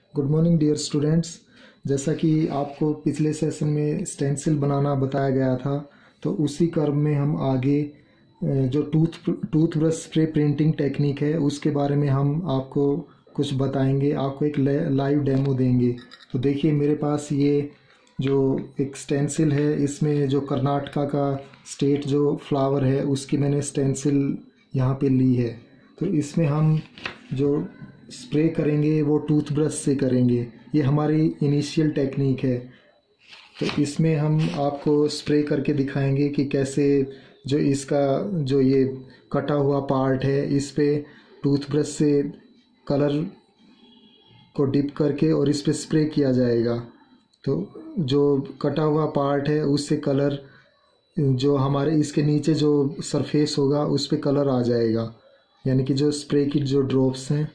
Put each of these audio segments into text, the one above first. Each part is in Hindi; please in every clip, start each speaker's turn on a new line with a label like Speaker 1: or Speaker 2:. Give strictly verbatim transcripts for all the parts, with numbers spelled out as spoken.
Speaker 1: Good morning dear students. जैसा कि आपको पिछले सेशन में स्टेंसिल बनाना बताया गया था, तो उसी क्रम में हम आगे अ, जो tooth tooth brush spray printing technique है उसके बारे में हम आपको कुछ बताएंगे, आपको एक लाइव डेमो देंगे। तो देखिए मेरे पास ये जो एक स्टेंसिल है, इसमें जो कर्नाटका का स्टेट जो फ्लावर है उसकी मैंने स्टेंसिल यहाँ पे ली है। तो इसमें हम जो स्प्रे करेंगे वो टूथब्रश से करेंगे। ये हमारी इनिशियल टेक्निक है। तो इसमें हम आपको स्प्रे करके दिखाएंगे कि कैसे जो इसका जो ये कटा हुआ पार्ट है इस पे टूथब्रश से कलर को डिप करके और इस पे स्प्रे किया जाएगा। तो जो कटा हुआ पार्ट है उससे कलर जो हमारे इसके नीचे जो सरफेस होगा उस पे कलर आ जाएगा, यानी कि जो स्प्रे की जो ड्रॉप्स हैं।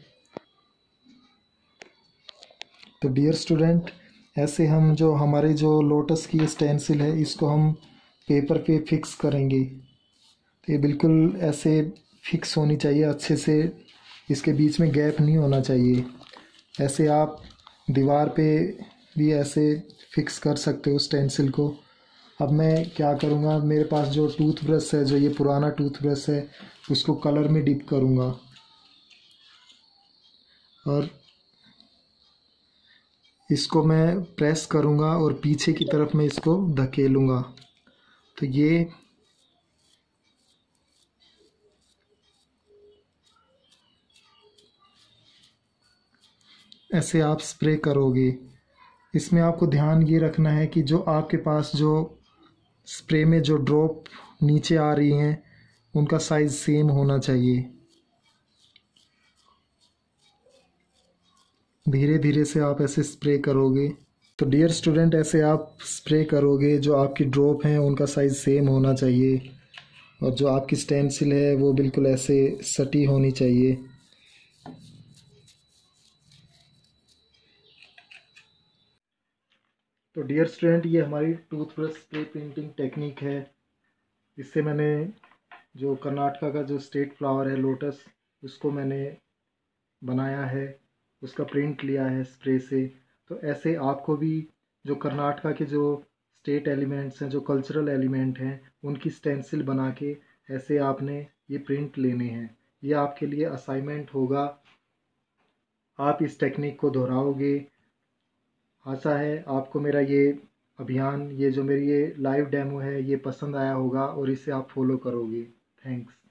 Speaker 1: तो डियर स्टूडेंट, ऐसे हम जो हमारे जो लोटस की स्टेंसिल है इसको हम पेपर पे फिक्स करेंगे। तो ये बिल्कुल ऐसे फिक्स होनी चाहिए अच्छे से, इसके बीच में गैप नहीं होना चाहिए। ऐसे आप दीवार पे भी ऐसे फिक्स कर सकते हो स्टेंसिल को। अब मैं क्या करूँगा, मेरे पास जो टूथब्रश है, जो ये पुराना टूथब्रश है, उसको कलर में डिप करूँगा और इसको मैं प्रेस करूँगा और पीछे की तरफ मैं इसको धकेलूँगा। तो ये ऐसे आप स्प्रे करोगे। इसमें आपको ध्यान ये रखना है कि जो आपके पास जो स्प्रे में जो ड्रॉप नीचे आ रही हैं उनका साइज़ सेम होना चाहिए। धीरे धीरे से आप ऐसे स्प्रे करोगे। तो डियर स्टूडेंट, ऐसे आप स्प्रे करोगे, जो आपकी ड्रॉप हैं उनका साइज़ सेम होना चाहिए और जो आपकी स्टेंसिल है वो बिल्कुल ऐसे सटी होनी चाहिए। तो डियर स्टूडेंट, ये हमारी टूथब्रश स्प्रे प्रिंटिंग टेक्निक है। इससे मैंने जो कर्नाटका का जो स्टेट फ्लावर है लोटस, उसको मैंने बनाया है, उसका प्रिंट लिया है स्प्रे से। तो ऐसे आपको भी जो कर्नाटका के जो स्टेट एलिमेंट्स हैं, जो कल्चरल एलिमेंट हैं, उनकी स्टेंसिल बना के ऐसे आपने ये प्रिंट लेने हैं। ये आपके लिए असाइनमेंट होगा। आप इस टेक्निक को दोहराओगे। आशा है आपको मेरा ये अभियान, ये जो मेरी ये लाइव डेमो है, ये पसंद आया होगा और इसे आप फॉलो करोगे। थैंक्स।